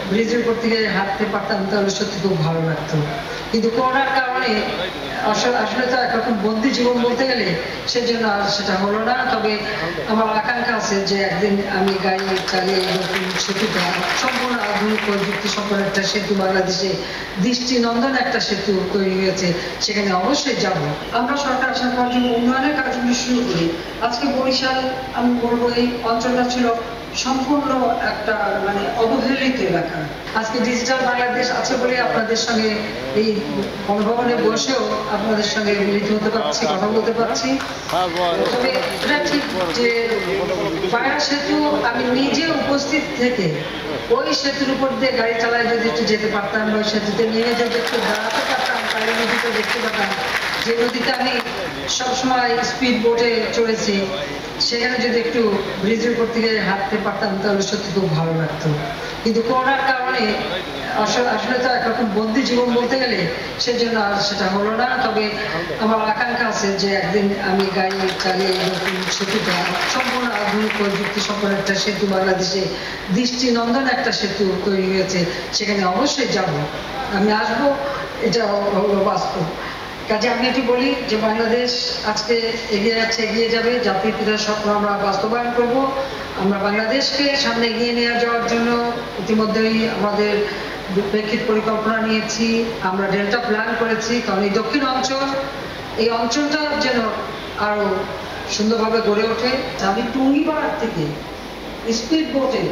ব্রিজের উপর থেকে হাঁটতে পারতাম তাহলে সত্যি খুব ভালো লাগতো। কিন্তু করোনার কারণে আসলে তো একরকম বন্দি জীবন বলতে গেলে, সেজন্য আর সেটা হলো না। তবে আমার আকাঙ্ক্ষা আছে যে একদিন আমি গাড়ি চালিয়ে নতুন সেতুটা, সম্পূর্ণ আধুনিক প্রযুক্তি সম্পন্ন একটা সেতু, বাংলাদেশে দৃষ্টিনন্দন একটা সেতু তৈরি হয়েছে, সেখানে অবশ্যই যাব। আমরা সরকার আসার পর যে উন্নয়নের কাজগুলি শুরু করি, আজকে বরিশাল আমি বলবো এই অঞ্চলটা ছিল সম্পূর্ণ একটা অবহেলিত এলাকা। আজকে ডিজিটাল বাংলাদেশ আছে বলে আপনাদের সঙ্গে এই গণভবনে বসেও আপনাদের সঙ্গে মিলিত হতে পারছি, কথা বলতে পারছি। তবে এটা ঠিক যে পায়রা সেতু আমি নিজে উপস্থিত থেকে ওই সেতুর উপর দিয়ে গাড়ি চালায় যদি একটু যেতে পারতাম, বা সেতুতে নেমে যদি একটু দাঁড়াতে পারতাম, তাহলে নদীতে দেখতে পেতাম যে নদীতে আমি সবসময় স্পিড বোটে চড়েছি, সেখানে যদি একটু ব্রিজের উপর থেকে হাঁটতে পারতাম তাহলে সত্যি খুব ভালো লাগতো। কিন্তু করোনার কারণে আসলে তো একরকম বন্দি জীবন বলতে গেলে, সেজন্য আর সেটা হলো না। তবে আমার আকাঙ্ক্ষা আছে যে একদিন আমি গাড়ি চালিয়ে নতুন সেতুটা, সম্পূর্ণ আধুনিক প্রযুক্তি সম্পন্ন একটা সেতু, বাংলাদেশে দৃষ্টিনন্দন একটা সেতু তৈরি হয়েছে, সেখানে অবশ্যই যাব, আমি আসবো, এটা হলো বাস্তব। কাজে আমি একটু বলি যে বাংলাদেশ আজকে এগিয়ে যাচ্ছে, এগিয়ে যাবে। জাতির পিতার স্বপ্ন আমরা বাস্তবায়ন করব। আমরা বাংলাদেশকে সামনে এগিয়ে নিয়ে যাওয়ার জন্য ইতিমধ্যেই আমাদের প্রেক্ষিত পরিকল্পনা নিয়েছি, আমরা ডেল্টা প্ল্যান করেছি। কারণ এই দক্ষিণ অঞ্চল, এই অঞ্চলটা যেন আরো সুন্দরভাবে গড়ে ওঠে। আমি টুঙ্গিপাড়ার থেকে স্পিড বোটে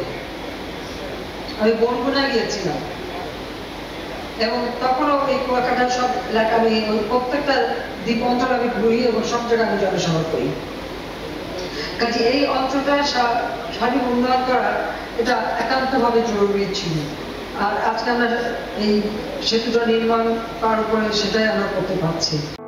আমি বনগুনা গিয়েছিলাম, এবং তখনও এই কুয়াকাটা সব এলাকা আমি প্রত্যেকটা দ্বীপ অঞ্চল আমি ঘুরি এবং সব জায়গায় আমি জনসভা করি। কাজে এই অঞ্চলটা সার্বিক উন্নয়ন করা এটা একান্তভাবে জরুরি ছিল। আর আজকে আমরা এই সেতুটা নির্মাণ করার উপরে সেটাই আমরা করতে পারছি।